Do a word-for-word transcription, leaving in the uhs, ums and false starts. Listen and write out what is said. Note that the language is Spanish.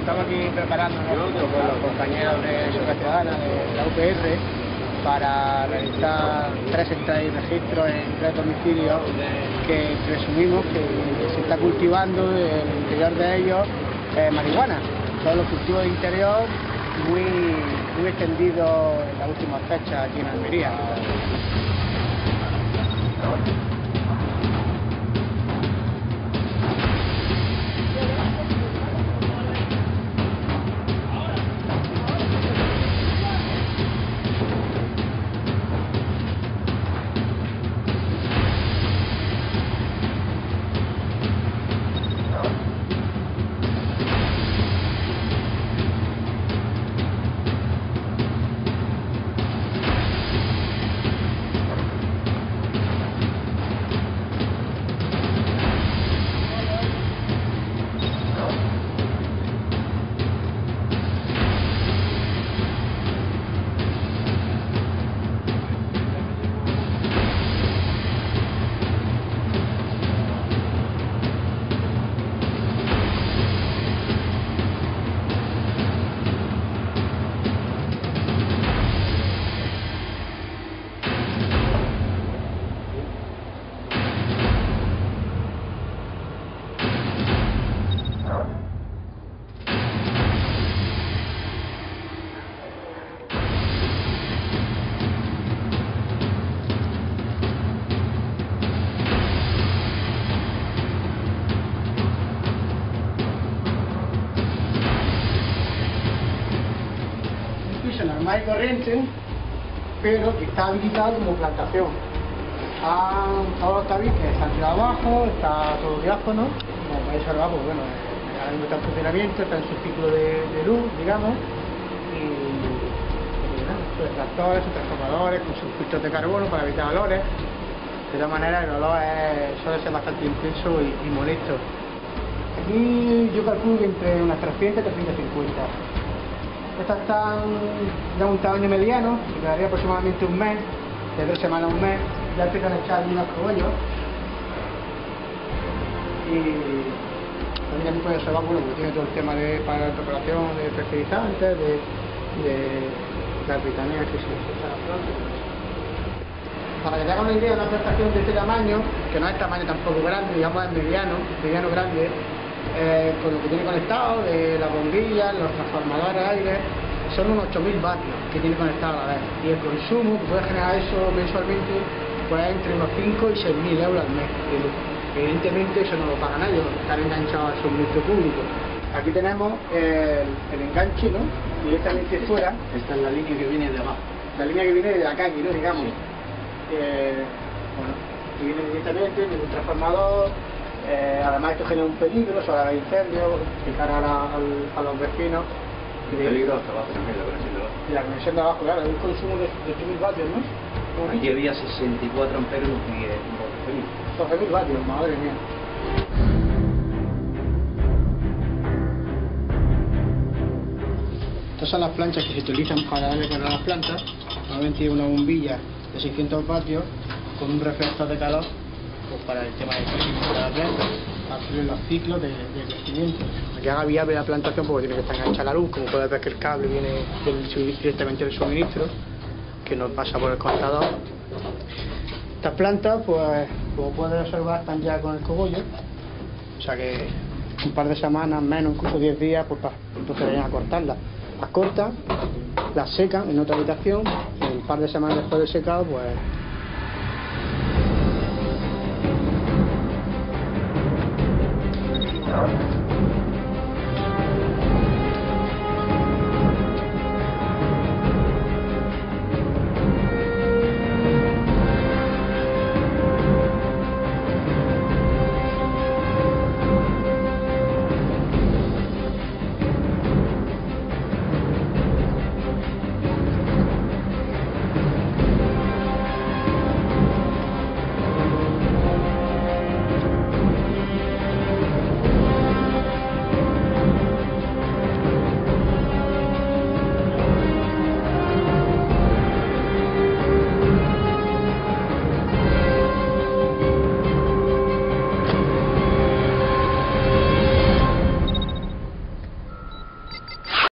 estamos aquí preparándonos junto con los compañeros de Seguridad Ciudadana de la U P R para realizar tres entradas y registros en tres domicilios que presumimos que se está cultivando en el interior de ellos eh, marihuana. Son los cultivos de interior muy, muy extendidos en las últimas fechas aquí en Almería. Normal y corriente, pero que está habilitado como plantación. Han, todos los tabiques están tirados abajo, está todo diáfono, como podéis observar, pues bueno, ahora mismo está en funcionamiento, está en su ciclo de, de luz, digamos, y, y nada, sus extractores, sus transformadores, con sus filtros de carbono para evitar olores. De todas maneras, el olor es, suele ser bastante intenso y, y molesto. Aquí yo calculo que entre unas trescientas y trescientas cincuenta. Estas están de un tamaño mediano, que quedaría aproximadamente un mes, de tres semanas a un mes. Ya empiezan a echar allí los cogollos. Y también puede observar, bueno, que tiene todo el tema de para la preparación de fertilizantes, de, de las vitaminas que se usan a la planta. Para que te haga una idea, una plantación de este tamaño, que no es tamaño tampoco grande, digamos es mediano, mediano grande, Eh, con lo que tiene conectado, de las bombillas, los transformadores de aire, son unos ocho mil vatios que tiene conectado a la vez. Y el consumo que puede generar eso mensualmente, pues entre unos cinco y seis mil euros al mes de luz. Evidentemente eso no lo pagan ellos, están enganchados al suministro público. Aquí tenemos el, el enganche, ¿no? Directamente fuera. Esta es la línea que viene de abajo. La línea que viene de la calle, ¿no? Digamos. Eh, bueno, que viene directamente de un transformador. Eh, además esto genera un peligro, sobre el incendio, de cara a, la, a, a los vecinos. Un peligro hasta abajo también, la conexión de abajo. Y la conexión de abajo, claro, es un consumo de ocho mil vatios, ¿no? Aquí había sesenta y cuatro amperes y doce mil. doce mil vatios, madre mía. Estas son las planchas que se utilizan para darle calor a las plantas. Normalmente tiene una bombilla de seiscientos vatios con un reflector de calor, pues para el tema del crecimiento de la planta, para hacer los ciclos de, de crecimiento. Que haga viable la plantación porque tiene que estar enganchada la luz, como puedes ver que el cable viene del, directamente del suministro, que nos pasa por el contador. Estas plantas, pues como puedes observar, están ya con el cogollo, o sea que un par de semanas, menos, incluso diez días, pues procederían a cortarlas. Las cortan, las secan en otra habitación, y un par de semanas después de secado, pues